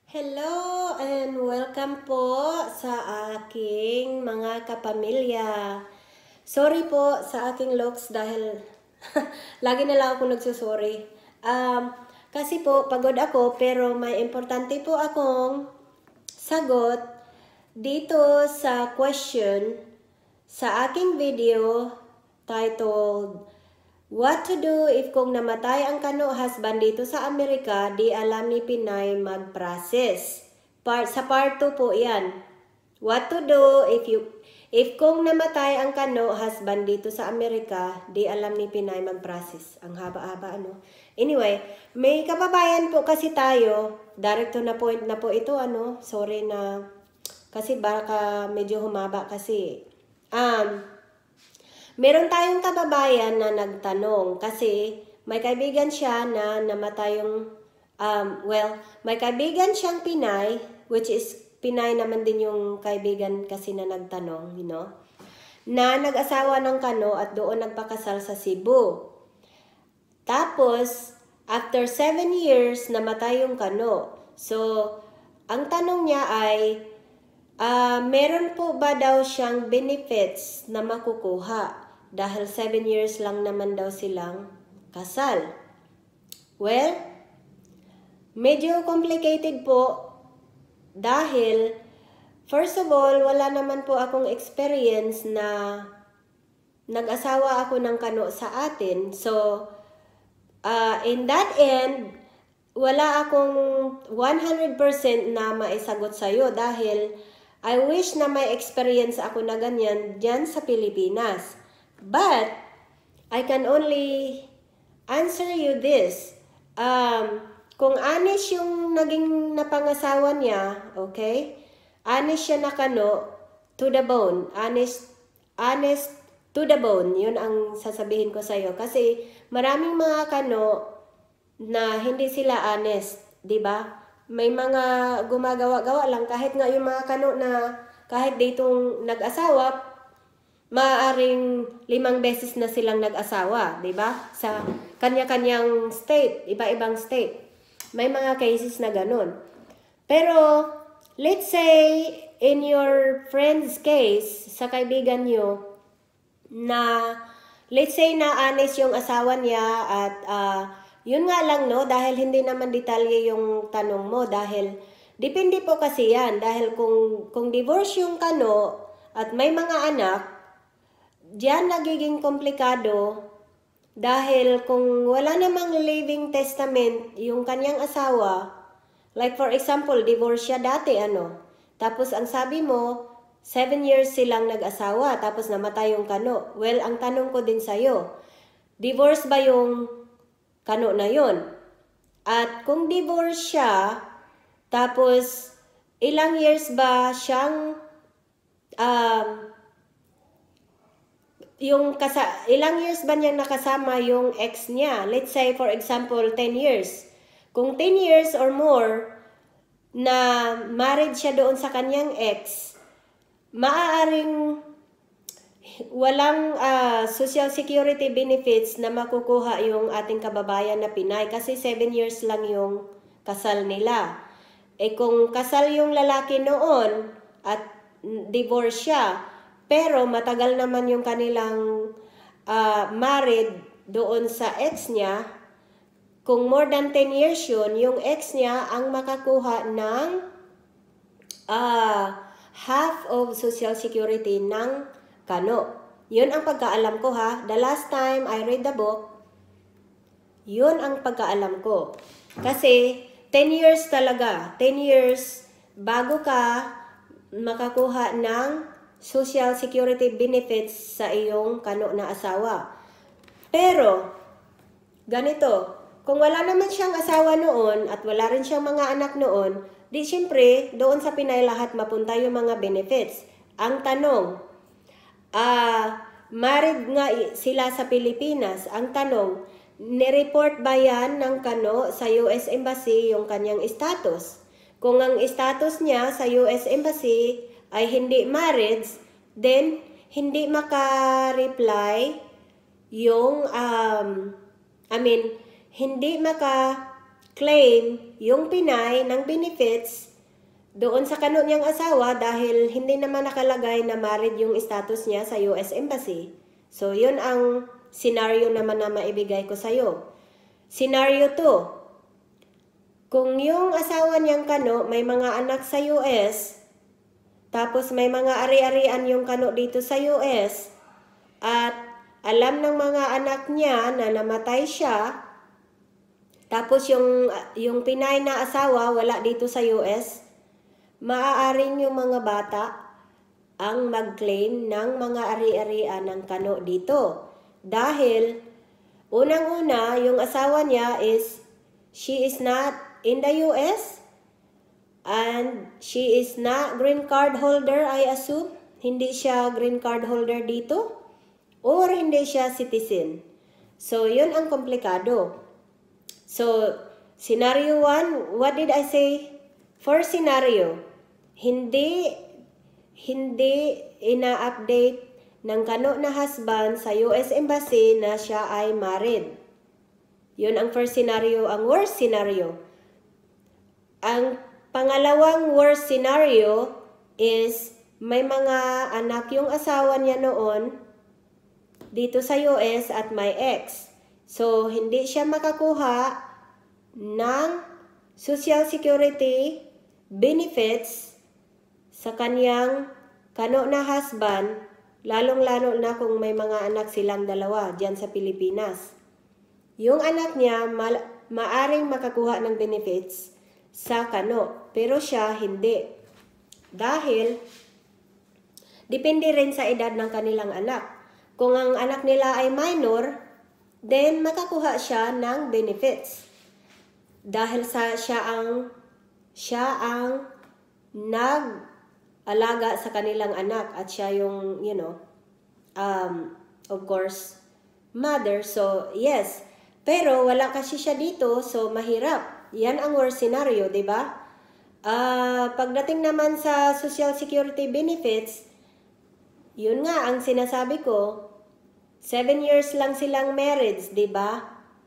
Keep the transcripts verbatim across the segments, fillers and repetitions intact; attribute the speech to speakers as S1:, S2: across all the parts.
S1: Hello and welcome po sa aking mga kapamilya. Sorry po sa aking looks dahil lagi na lang ako nagsusorry. Um, kasi po pagod ako pero may importante po akong sagot dito sa question sa aking video titled What to do if kung namatay ang kano husband dito sa Amerika, di alam ni Pinay mag-process. Part, sa part two po yan. What to do if you if kung namatay ang kano husband dito sa Amerika, di alam ni Pinay mag-process. Ang haba-haba ano. Anyway, may kababayan po kasi tayo. Direct to na point na po ito ano. Sorry na kasi baka medyo humaba kasi. Um, Meron tayong kababayan na nagtanong kasi may kaibigan siya na namatay yung, um, well, may kaibigan siyang Pinay, which is Pinay naman din yung kaibigan kasi na nagtanong, you know, na nag-asawa ng kano at doon nagpakasal sa Cebu. Tapos, after seven years, namatay yung kano. So, ang tanong niya ay, uh, meron po ba daw siyang benefits na makukuha? Dahil seven years lang naman daw silang kasal. Well, medyo complicated po dahil first of all, wala naman po akong experience na nag-asawa ako ng kano sa atin. So, uh, in that end, wala akong one hundred percent na maisagot sa'yo dahil I wish na may experience ako na ganyan dyan sa Pilipinas. But, I can only answer you this. Um, kung honest yung naging napangasawa niya, okay? Honest siya na kano, to the bone. Honest, honest to the bone. Yun ang sasabihin ko sa'yo. Kasi maraming mga kano na hindi sila honest. Diba? May mga gumagawa-gawa lang. Kahit nga yung mga kano na kahit ditong nag-asawa, maaaring limang beses na silang nag-asawa, di ba? Sa kanya-kanyang state, iba-ibang state. May mga cases na ganun. Pero, let's say, in your friend's case, sa kaibigan nyo, na, let's say na honest yung asawa niya at, uh, yun nga lang, no, dahil hindi naman detalye yung tanong mo, dahil, depende po kasi yan, dahil kung, kung divorce yung kano, at may mga anak, diyan nagiging komplikado dahil kung wala namang living testament yung kanyang asawa, like for example, divorce siya dati, ano, tapos ang sabi mo, seven years silang nag-asawa, tapos namatay yung kano. Well, ang tanong ko din sa'yo, divorce ba yung kano na yun? At kung divorce siya, tapos ilang years ba siyang um, yung kasa ilang years ba niyang nakasama yung ex niya? Let's say, for example, ten years. Kung ten years or more na married siya doon sa kanyang ex, maaaring walang uh, social security benefits na makukuha yung ating kababayan na Pinay kasi seven years lang yung kasal nila. Eh kung kasal yung lalaki noon at divorce siya, pero matagal naman yung kanilang uh, married doon sa ex niya. Kung more than ten years yun, yung ex niya ang makakuha ng uh, half of social security ng kano. Yun ang pagkaalam ko ha. The last time I read the book, yun ang pagkaalam ko. Kasi ten years talaga. ten years bago ka makakuha ng social security benefits sa iyong kano na asawa. Pero, ganito, kung wala naman siyang asawa noon at wala rin siyang mga anak noon, di siyempre, doon sa Pinay lahat mapunta yung mga benefits. Ang tanong, ah, uh, married nga sila sa Pilipinas. Ang tanong, nireport ba yan ng kano sa U S Embassy yung kanyang status? Kung ang status niya sa U S Embassy ay hindi marriage, then hindi maka-reply yung, um, I mean, hindi maka mag-claim yung Pinay ng benefits doon sa kano niyang asawa dahil hindi naman nakalagay na married yung status niya sa U S Embassy. So, yun ang scenario naman na maibigay ko sa'yo. Scenario two. Kung yung asawa niyang kano may mga anak sa U S, tapos may mga ari-arian yung kano dito sa U S, at alam ng mga anak niya na namatay siya, tapos yung, yung Pinay na asawa wala dito sa U S, maaaring yung mga bata ang mag-claim ng mga ari-arian ng kano dito. Dahil, unang-una, yung asawa niya is, she is not in the U S, and she is not green card holder, I assume. Hindi siya green card holder dito, or hindi siya citizen. So, yun ang komplikado. So, scenario one, what did I say? First scenario, hindi, hindi ina-update ng kano na husband sa U S Embassy na siya ay married. Yun ang first scenario. Ang worst scenario. Ang pangalawang worst scenario is may mga anak yung asawa niya noon dito sa U S at may ex. So, hindi siya makakuha ng Social Security benefits sa kanyang kano na husband, lalong-lalo na kung may mga anak silang dalawa dyan sa Pilipinas. Yung anak niya ma maaring makakuha ng benefits sa kano, pero siya hindi. Dahil, depende rin sa edad ng kanilang anak. Kung ang anak nila ay minor, then makakuha siya ng benefits. Dahil sa siya ang, siya ang nag-alaga sa kanilang anak at siya yung, you know, um, of course, mother. So, yes. Pero wala kasi siya dito, so mahirap. Yan ang worst scenario, di ba? Uh, pagdating naman sa Social Security benefits, yun nga ang sinasabi ko, seven years lang silang marriage, di ba?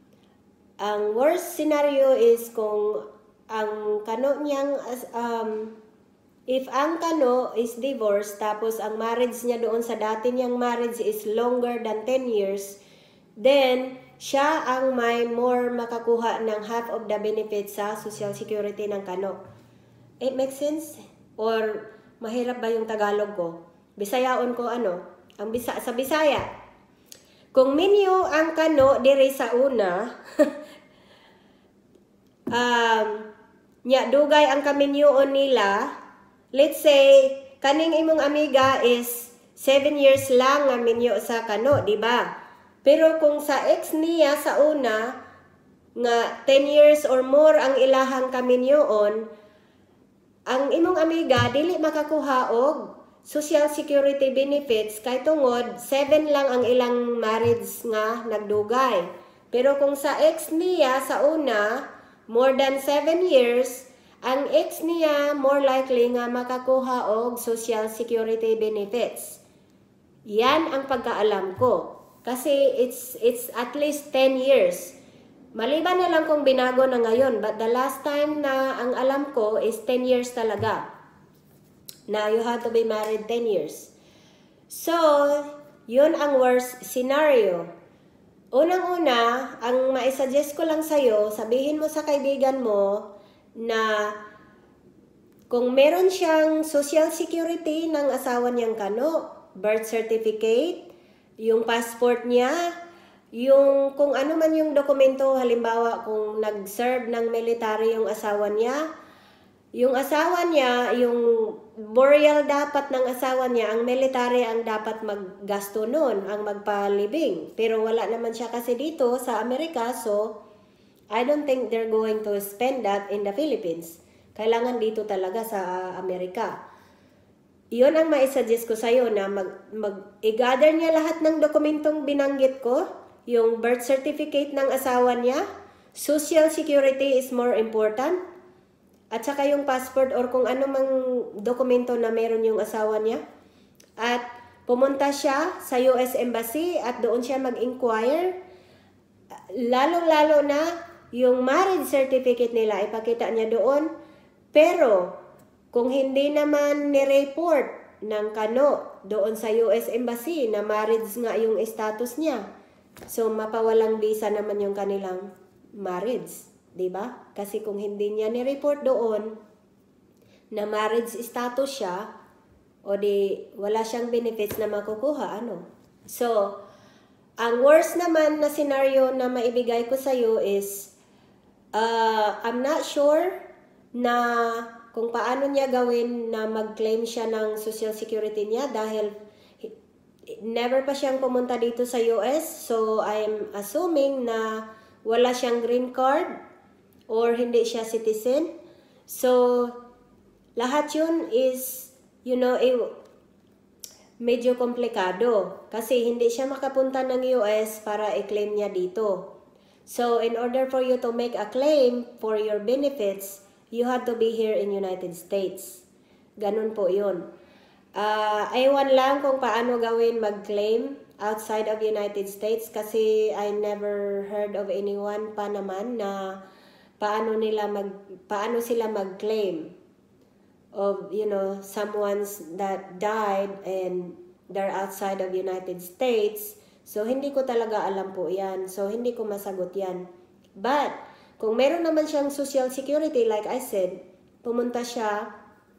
S1: Ang worst scenario is kung ang kano niyang, um, if ang kano is divorced, tapos ang marriage niya doon sa dati niyang marriage is longer than ten years, then, siya ang may more makakuha ng half of the benefits sa Social Security ng kano. It makes sense? Or mahirap ba yung Tagalog ko? Bisayaon ko ano? Ang bisa sa Bisaya. Kung minyo ang kano diri sa una, um, nya dugay ang kaminyoon nila, let's say, kaning imong amiga is seven years lang nga minyo sa kano, di ba? Pero kung sa ex niya sa una, nga ten years or more ang ilahang kaminyoon, ang imong amiga, dili makakuha og Social Security benefits kay tungod, seven lang ang ilang marriage nga nagdugay. Pero kung sa ex niya sa una, more than seven years, ang ex niya more likely nga makakuha og Social Security benefits. Yan ang pagkaalam ko. Kasi it's it's at least ten years. Maliban na lang kung binago na ngayon. But the last time na ang alam ko is ten years talaga. Na you have to be married ten years. So, yun ang worst scenario. Unang-una, ang maisuggest ko lang sa'yo, sabihin mo sa kaibigan mo na kung meron siyang Social Security ng asawa niyang kano, birth certificate, yung passport niya, yung kung ano man yung dokumento, halimbawa kung nag-serve ng military yung asawa niya, yung asawa niya, yung burial dapat ng asawa niya, ang military ang dapat maggasto nun, ang magpalibing. Pero wala naman siya kasi dito sa Amerika, so I don't think they're going to spend that in the Philippines. Kailangan dito talaga sa Amerika. Iyon ang maisuggest ko sa'yo na mag, mag, i-gather niya lahat ng dokumentong binanggit ko, yung birth certificate ng asawa niya, Social Security is more important, at saka yung passport or kung ano mang dokumento na meron yung asawa niya. At pumunta siya sa U S Embassy at doon siya mag-inquire. Lalong-lalo na yung marriage certificate nila, ipakita niya doon. Pero, kung hindi naman ni-report ng kano doon sa U S Embassy na marriage nga yung status niya, so mapawalang visa naman yung kanilang marriage. Diba? Kasi kung hindi niya ni-report doon na marriage status siya, o di wala siyang benefits na makukuha, ano? So, ang worst naman na scenario na maibigay ko sa iyo is, uh, I'm not sure na kung paano niya gawin na mag-claim siya ng Social Security niya dahil never pa siyang pumunta dito sa U S. So, I'm assuming na wala siyang green card or hindi siya citizen. So, lahat yun is, you know, eh, medyo komplikado. Kasi hindi siya makapunta ng U S para i-claim niya dito. So, in order for you to make a claim for your benefits, you have to be here in United States. Ganun po yun. Uh, aywan lang kung paano gawin mag-claim outside of United States kasi I never heard of anyone pa naman na paano nila mag paano sila mag-claim of, you know, someone's that died and they're outside of United States. So hindi ko talaga alam po 'yan. So hindi ko masagot 'yan. But kung meron naman siyang Social Security, like I said, pumunta siya,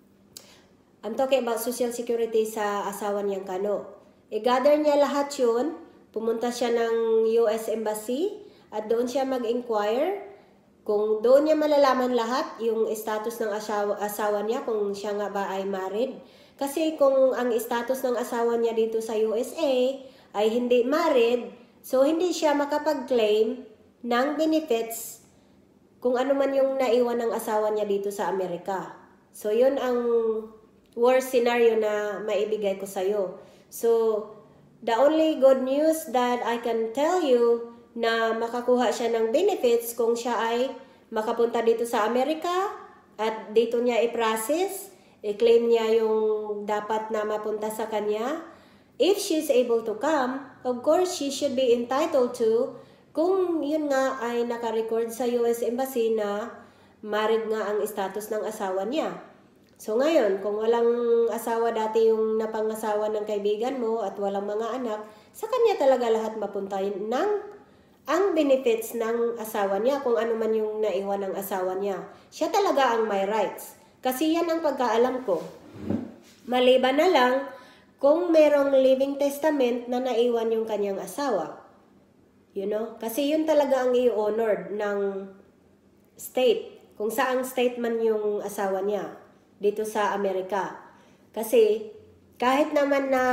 S1: I'm talking about Social Security sa asawa niyang kano. I-gather niya lahat yun, pumunta siya ng U S Embassy, at doon siya mag-inquire. Kung doon niya malalaman lahat, yung status ng asawa, asawa niya, kung siya nga ba ay married. Kasi kung ang status ng asawa niya dito sa U S A ay hindi married, so hindi siya makapag-claim ng benefits kung ano man yung naiwan ng asawa niya dito sa Amerika. So, yun ang worst scenario na maibigay ko sa'yo. So, the only good news that I can tell you na makakuha siya ng benefits kung siya ay makapunta dito sa Amerika at dito niya i-process, i-claim niya yung dapat na mapunta sa kanya. If she's able to come, of course, she should be entitled to, kung yun nga ay naka-record sa U S Embassy na married nga ang status ng asawa niya. So ngayon, kung walang asawa dati yung napangasawa ng kaibigan mo at walang mga anak, sa kanya talaga lahat mapuntahin ng ang benefits ng asawa niya, kung ano man yung naiwan ng asawa niya. Siya talaga ang may rights. Kasi yan ang pagkaalam ko. Maliban na lang kung merong living testament na naiwan yung kanyang asawa. You know? Kasi yun talaga ang i-honored ng state. Kung saang state man yung asawa niya dito sa Amerika. Kasi kahit naman na,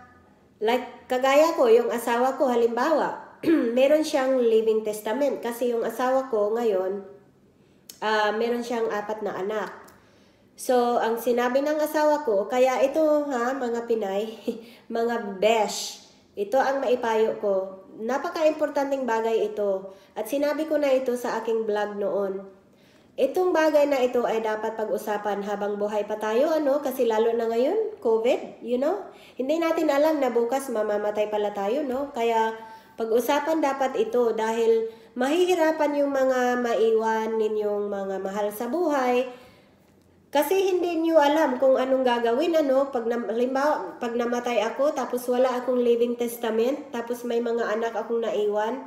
S1: like kagaya ko, yung asawa ko halimbawa, meron siyang living testament. Kasi yung asawa ko ngayon, uh, meron siyang apat na anak. So, ang sinabi ng asawa ko, kaya ito ha, mga Pinay, mga besh, ito ang maipayo ko. Napaka-importanting bagay ito. At sinabi ko na ito sa aking vlog noon. Itong bagay na ito ay dapat pag-usapan habang buhay pa tayo, ano? Kasi lalo na ngayon, COVID, you know? Hindi natin alam na bukas mamamatay pala tayo, no? Kaya pag-usapan dapat ito dahil mahihirapan yung mga maiwan ninyong mga mahal sa buhay. Kasi hindi niyo alam kung anong gagawin, ano? Pag, halimbawa, pag namatay ako, tapos wala akong living testament, tapos may mga anak akong naiwan,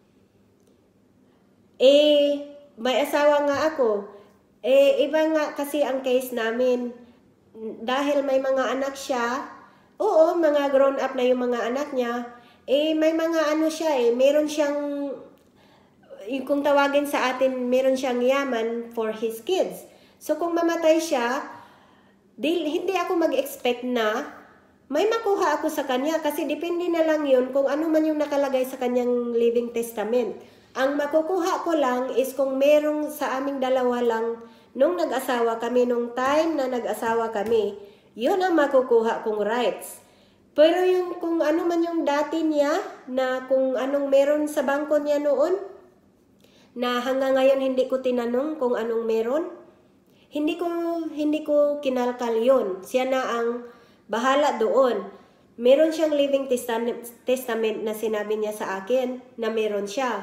S1: eh, may asawa nga ako. Eh, iba nga kasi ang case namin. Dahil may mga anak siya, oo, mga grown up na yung mga anak niya, eh, may mga ano siya eh, meron siyang, kung tawagin sa atin, meron siyang yaman for his kids. So, kung mamatay siya, di, hindi ako mag-expect na may makuha ako sa kanya kasi depende na lang yun kung ano man yung nakalagay sa kanyang living testament. Ang makukuha ko lang is kung merong sa aming dalawa lang nung nag-asawa kami, nung time na nag-asawa kami, yun ang makukuha kong rights. Pero yung kung ano man yung dati niya, na kung anong meron sa bangko niya noon, na hanggang ngayon hindi ko tinanong kung anong meron, hindi ko, hindi ko kinalkal yun. Siya na ang bahala doon. Meron siyang living testament, testament na sinabi niya sa akin na meron siya.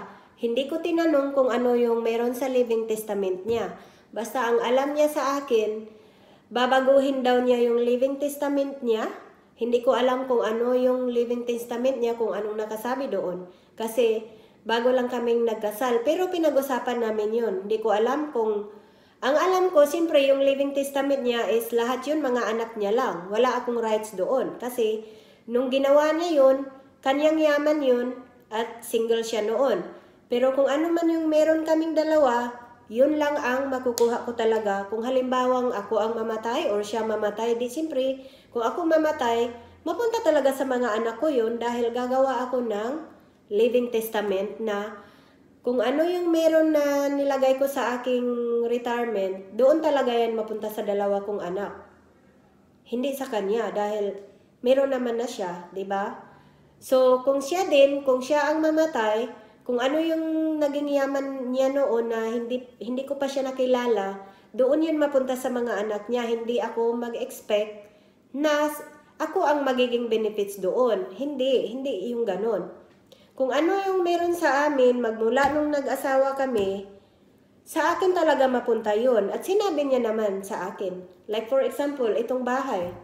S1: Hindi ko tinanong kung ano yung meron sa living testament niya. Basta ang alam niya sa akin, babaguhin daw niya yung living testament niya. Hindi ko alam kung ano yung living testament niya, kung anong nakasabi doon. Kasi bago lang kaming nagkasal. Pero pinag-usapan namin yun. Hindi ko alam kung... Ang alam ko, siyempre yung living testament niya is lahat yun mga anak niya lang. Wala akong rights doon. Kasi nung ginawa niya yun, kanyang yaman yun at single siya noon. Pero kung ano man yung meron kaming dalawa, yun lang ang makukuha ko talaga. Kung halimbawang ako ang mamatay or siya mamatay, di siyempre, kung ako mamatay, mapunta talaga sa mga anak ko yun dahil gagawa ako ng living testament na kung ano yung meron na nilagay ko sa aking retirement, doon talaga yan mapunta sa dalawa kong anak. Hindi sa kanya dahil meron naman na siya, di ba? So, kung siya din, kung siya ang mamatay, kung ano yung naging yaman niya noon na hindi, hindi ko pa siya nakilala, doon yun mapunta sa mga anak niya. Hindi ako mag-expect na ako ang magiging benefits doon. Hindi, hindi yung ganon. Kung ano yung meron sa amin, magmula nung nag-asawa kami, sa akin talaga mapunta yun. At sinabi niya naman sa akin. Like for example, itong bahay.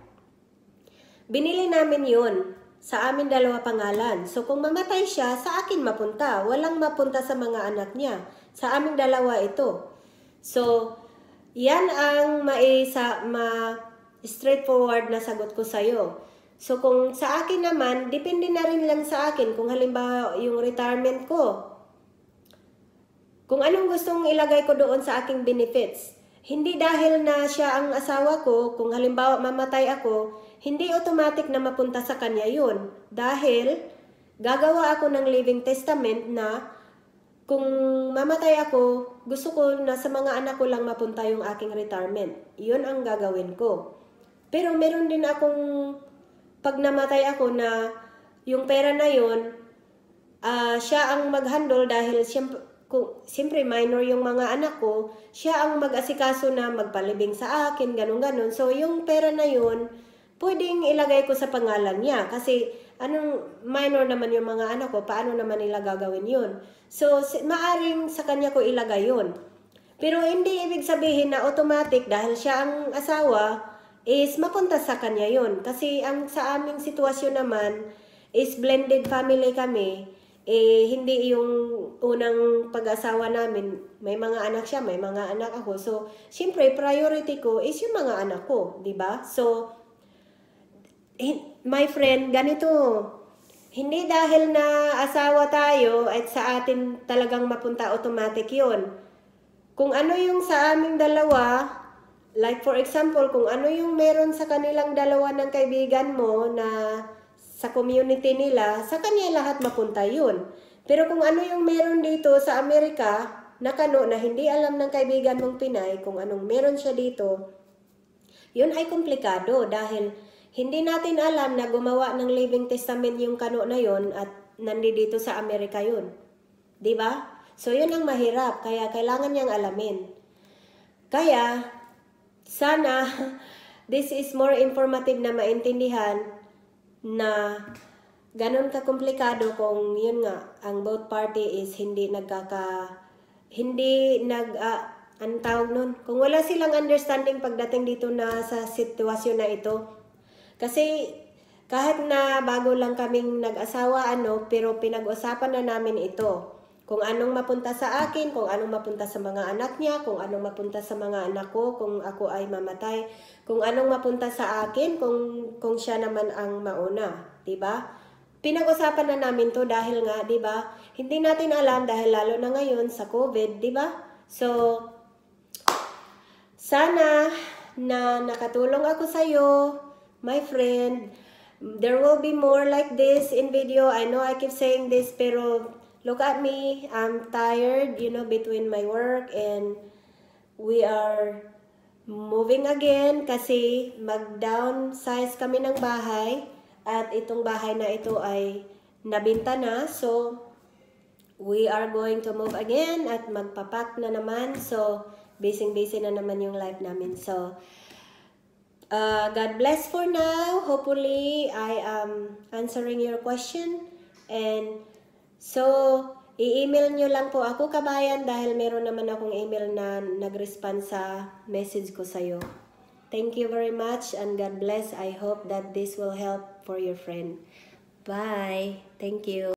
S1: Binili namin yun sa amin dalawa pangalan. So kung mamatay siya, sa akin mapunta. Walang mapunta sa mga anak niya. Sa amin dalawa ito. So, yan ang maisa, ma straightforward na sagot ko sa'yo. So, kung sa akin naman, depende na rin lang sa akin kung halimbawa yung retirement ko. Kung anong gustong ilagay ko doon sa aking benefits. Hindi dahil na siya ang asawa ko, kung halimbawa mamatay ako, hindi automatic na mapunta sa kanya yun. Dahil gagawa ako ng living testament na kung mamatay ako, gusto ko na sa mga anak ko lang mapunta yung aking retirement. Yun ang gagawin ko. Pero meron din akong pag namatay ako na yung pera na yun, uh, siya ang mag-handle dahil siyempre, kung, siyempre minor yung mga anak ko, siya ang mag-asikaso na magpalibing sa akin, ganun-ganun. So yung pera na yun, pwedeng ilagay ko sa pangalan niya kasi anong minor naman yung mga anak ko, paano naman nila gagawin yun? So maaring sa kanya ko ilagay yun. Pero hindi ibig sabihin na automatic dahil siya ang asawa, is mapunta sa kanya yun. Kasi ang sa aming sitwasyon naman is blended family kami. Eh, hindi yung unang pag-asawa namin, may mga anak siya, may mga anak ako. So, siyempre, priority ko is yung mga anak ko, di ba? So, my friend, ganito, hindi dahil na asawa tayo at sa atin talagang mapunta automatic yun. Kung ano yung sa aming dalawa, like for example, kung ano yung meron sa kanilang dalawa ng kaibigan mo na sa community nila, sa kanya lahat mapunta yun. Pero kung ano yung meron dito sa Amerika, na kano na hindi alam ng kaibigan mong Pinay, kung anong meron siya dito, yun ay komplikado dahil hindi natin alam na gumawa ng living testament yung kano na yun at nandito sa Amerika yun. Diba? So yun ang mahirap, kaya kailangan niyang alamin. Kaya, sana, this is more informative na maintindihan na ganun ka-komplikado kung yun nga, ang both party is hindi nagkaka, hindi nag, uh, ang tawag nun, kung wala silang understanding pagdating dito na sa sitwasyon na ito. Kasi kahit na bago lang kaming nag-asawa, ano, pero pinag-usapan na namin ito. Kung anong mapunta sa akin, kung anong mapunta sa mga anak niya, kung anong mapunta sa mga anak ko, kung ako ay mamatay, kung anong mapunta sa akin, kung, kung siya naman ang mauna, diba? Pinag-usapan na namin to dahil nga, diba? Hindi natin alam dahil lalo na ngayon sa COVID, diba? So, sana na nakatulong ako sa'yo, my friend. There will be more like this in video. I know I keep saying this, pero look at me, I'm tired, you know, between my work and we are moving again kasi mag-downsize kami ng bahay at itong bahay na ito ay nabinta na. So, we are going to move again at magpapak na naman. So, busy-busy na naman yung life namin. So, uh, God bless for now. Hopefully, I am answering your question. And so, I-email nyo lang po ako, kabayan, dahil meron naman akong email na nag-respond sa message ko sa'yo. Thank you very much and God bless. I hope that this will help for your friend. Bye. Thank you.